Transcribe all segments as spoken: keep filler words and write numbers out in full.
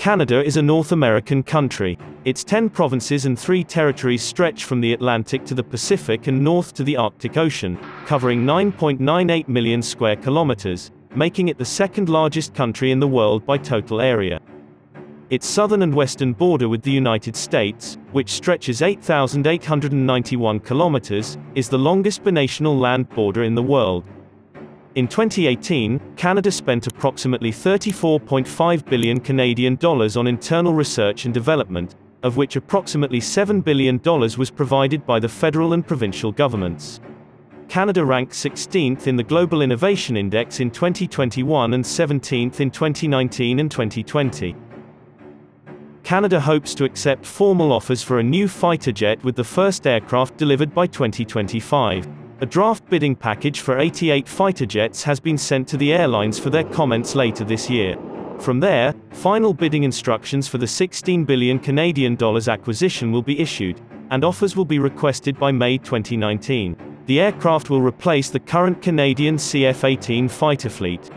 Canada is a North American country. Its ten provinces and three territories stretch from the Atlantic to the Pacific and north to the Arctic Ocean, covering nine point nine eight million square kilometers, making it the second largest country in the world by total area. Its southern and western border with the United States, which stretches eight thousand eight hundred ninety-one kilometers, is the longest binational land border in the world. In twenty eighteen, Canada spent approximately thirty-four point five billion Canadian dollars on internal research and development, of which approximately seven billion dollars was provided by the federal and provincial governments. Canada ranked sixteenth in the Global Innovation Index in twenty twenty-one and seventeenth in twenty nineteen and twenty twenty. Canada hopes to accept formal offers for a new fighter jet with the first aircraft delivered by twenty twenty-five. A draft bidding package for eighty-eight fighter jets has been sent to the airlines for their comments later this year. From there, final bidding instructions for the sixteen billion Canadian dollars acquisition will be issued, and offers will be requested by May twenty nineteen. The aircraft will replace the current Canadian C F eighteen fighter fleet.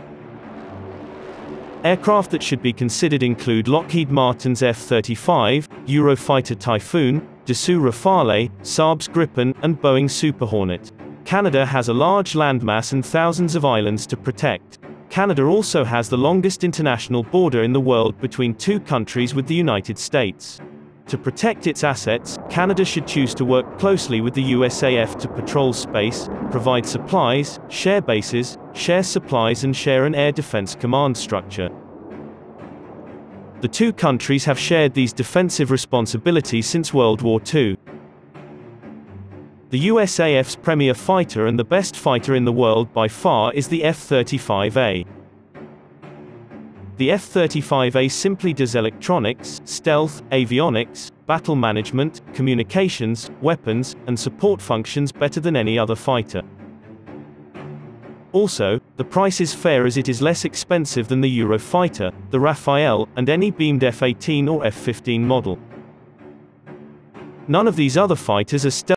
Aircraft that should be considered include Lockheed Martin's F thirty-five, Eurofighter Typhoon, Dassault Rafale, Saab's Gripen, and Boeing Super Hornet. Canada has a large landmass and thousands of islands to protect. Canada also has the longest international border in the world between two countries with the United States. To protect its assets, Canada should choose to work closely with the U S A F to patrol space, provide supplies, share bases, share supplies and share an air defense command structure. The two countries have shared these defensive responsibilities since World War Two. The U S A F's premier fighter and the best fighter in the world by far is the F thirty-five A. The F thirty-five A simply does electronics, stealth, avionics, battle management, communications, weapons, and support functions better than any other fighter. Also, the price is fair as it is less expensive than the Eurofighter, the Rafale, and any beamed F eighteen or F fifteen model. None of these other fighters are stealth